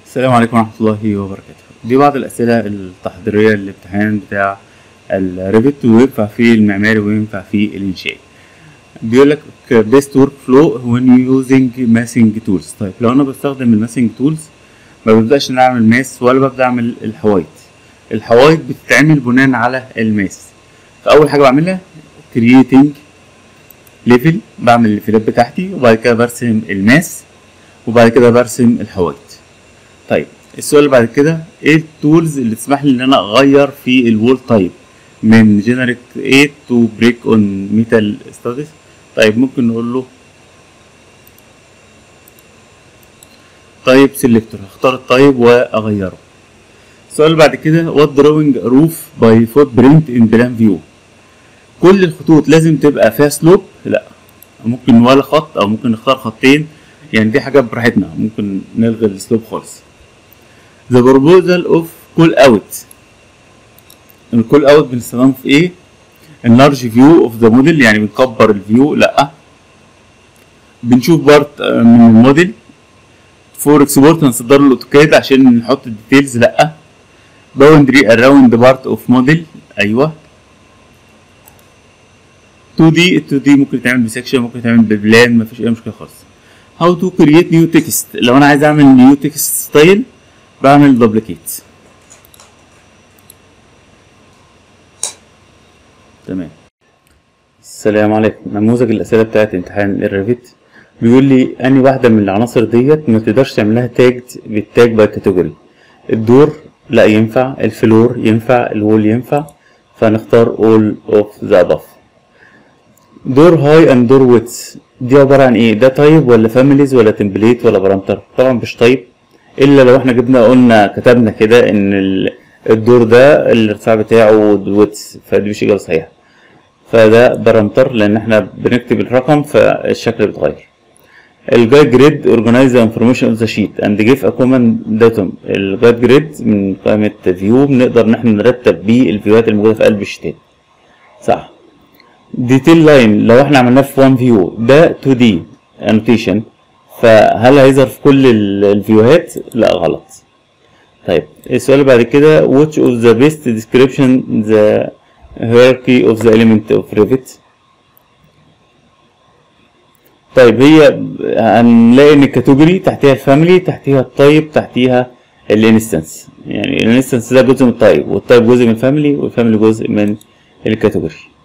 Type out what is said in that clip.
السلام عليكم ورحمة الله وبركاته. دي بعض الأسئلة التحضيرية للامتحان بتاع الريفت، وينفع فيه المعماري وينفع فيه الإنشائي. بيقولك best workflow when using massing tools. طيب لو أنا بستخدم الماسنج تولز ما ببدأش إن أعمل ماس ولا ببدأ أعمل الحوايط بتتعمل بناء على الماس. فأول حاجة بعملها creating level، بعمل الليفلات بتاعتي وبعد كده برسم الماس وبعد كده برسم الحوايط. طيب السؤال اللي بعد كده ايه التولز اللي تسمح لي ان انا اغير في الوول تايب من جنريت 8 تو بريك اون ميتال ستاتس. طيب ممكن نقول له تايب سيلكتور، هختار التايب واغيره. السؤال اللي بعد كده وات دروينج روف باي فوت برنت ان بلان فيو. كل الخطوط لازم تبقى فيها سلوب؟ لا، ممكن ولا خط او ممكن نختار خطين، يعني دي حاجه براحتنا، ممكن نلغي السلوب خالص. The proposal of call out. الكول اوت بنستخدمه في ايه؟ enlarge view of the model، يعني بنكبر الفيو، لا. بنشوف بارت من الموديل. for export هنصدر له الاوتوكاد عشان نحط الديتيلز، لا. boundary around part of model، ايوه. 2D ممكن يتعمل بسكشن، ممكن يتعمل ببلان، مفيش اي مشكله خالص. how to create new text. لو انا عايز اعمل نيو تكست ستايل بعمل دوبليكيت. تمام. السلام عليكم. نموذج الاسئله بتاعت امتحان الريفت بيقول لي اني واحده من العناصر ديت ما تقدرش تعملها تاج بالتاج باي كاتيجوري. الدور لا ينفع، الفلور ينفع، الوول ينفع، فهنختار all of the above. دور هاي اند دور ويتس دي عباره عن ايه؟ ده تايب ولا فاميليز ولا تمبليت ولا بارامتر؟ طبعا مش تايب، الا لو احنا قلنا كتبنا كده ان الدور ده الارتفاع بتاعه ويتس، فدي مش اجابه صحيحه، فده بارامتر لان احنا بنكتب الرقم فالشكل بيتغير. الجايد جريد organize the information of the sheet and give a common datum. الجايد جريد من قائمه فيو بنقدر ان احنا نرتب بيه الفيوهات الموجوده في قلب الشتات، صح. ديتيل لاين لو احنا عملناه في 1 فيو ده 2 دي annotation، فهل هيظهر في كل الفيوهات؟ لا غلط. طيب السؤال اللي بعد كده which of the best description the hierarchy of the element of Revit. طيب هي هنلاقي ان الكاتيجوري تحتيها الفاميلي، تحتيها التايب، تحتيها الانستنس. يعني الانستنس ده جزء من التايب، والتايب جزء من الفاميلي، والفاميلي جزء من الكاتيجوري.